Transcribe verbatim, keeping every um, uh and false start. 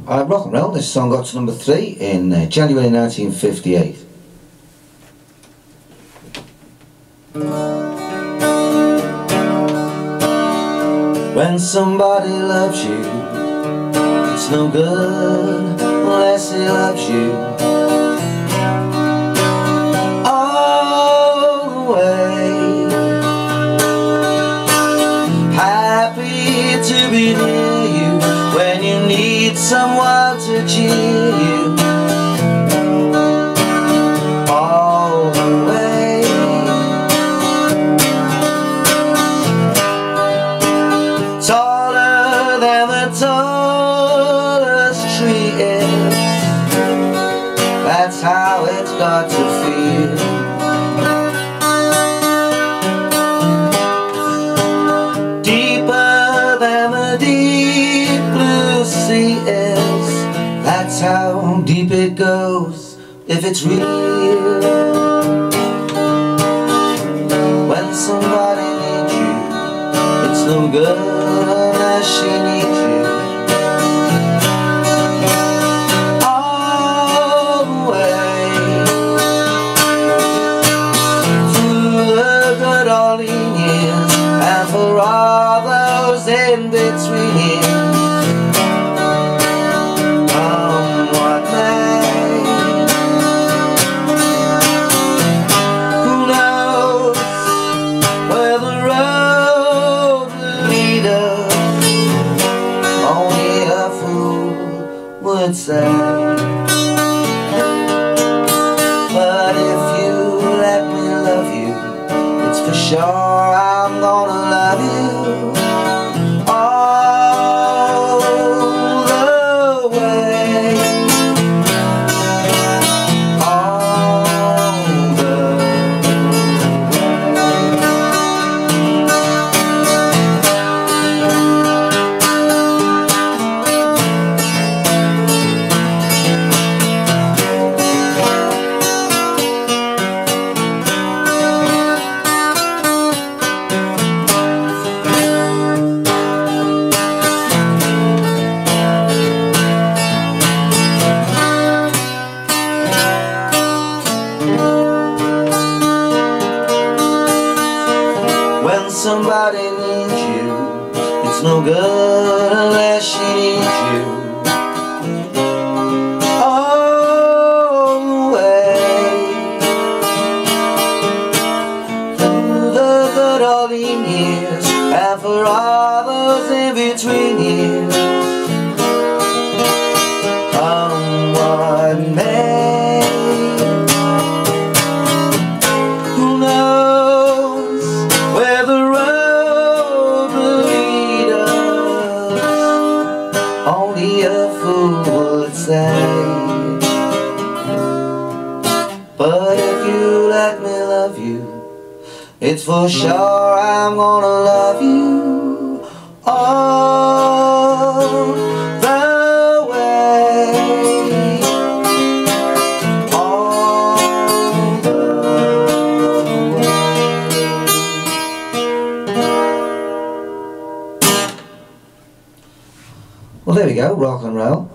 Uh, rock and roll, this song got to number three in uh, January nineteen fifty-eight. When somebody loves you, it's no good unless he loves you all the way. Happy to be near you when you need someone to cheer you all the way. Taller than the tallest tree is, that's how it's got to feel. Deeper than the deep blue sea is, that's how deep it goes if it's real. When somebody needs you, it's no good unless she needs you all the way. Through the good old years and for all those in between, come what may. Who knows where the road will lead us? Only a fool would say. But if you let me love you, it's for sure I'm gonna love you all the way. All the When somebody needs you, it's no good unless she needs you all the way. Through the good old years and for all those in between years, come what may. Who knows where the road will lead us? Only a fool would say. But if you let me love you, it's for sure I'm gonna love you all the way. All the way. Well, there we go, rock and roll.